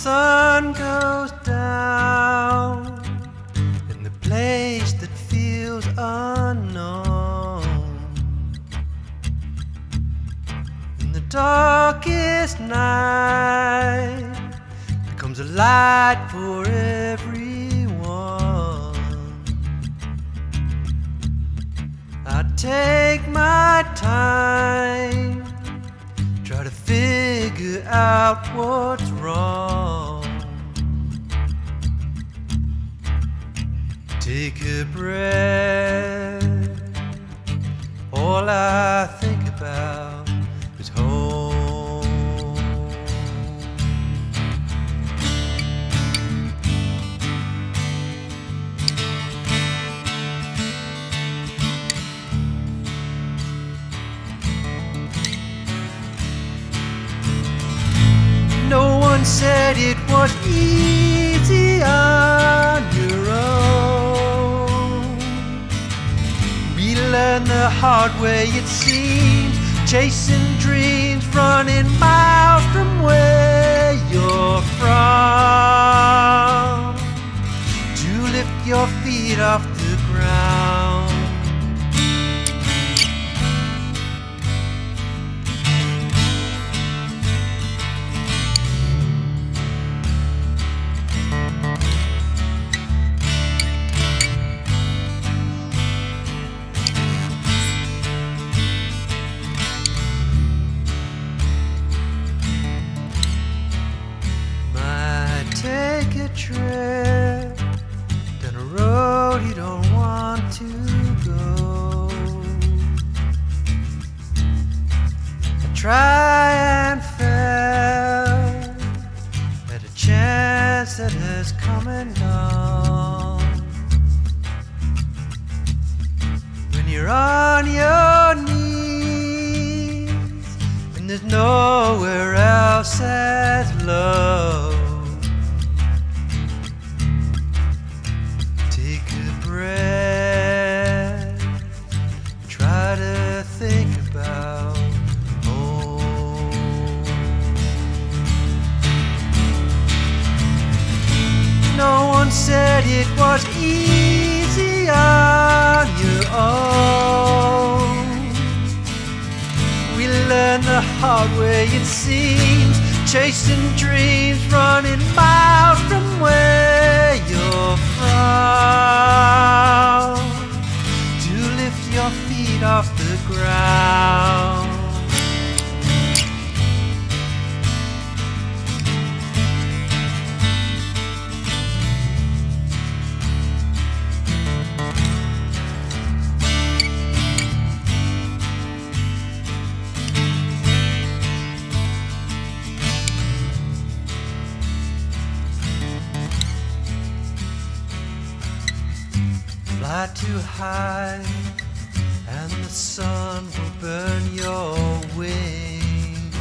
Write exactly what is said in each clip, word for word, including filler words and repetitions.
sun goes down in the place that feels unknown, in the darkest night becomes a light for everyone. I take my time, try to figure out what's wrong. Take a breath, all I think about is home. No one said it was easy on your own. We learned the hard way, it seems, chasing dreams, running miles from where you're from, to lift your feet off the ground. Take a trip down a road you don't want to go. I try and fail at a chance that has come and gone. When you're on your knees, when there's nowhere else as love, try to think about home. No one said it was easy on your own. We learned the hard way, it seems, chasing dreams, running miles from where you're from, to lift your feet off the ground. Fly too high and the sun will burn your wings.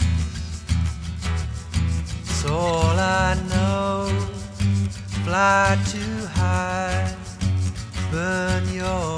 It's all I know. Fly too high, burn your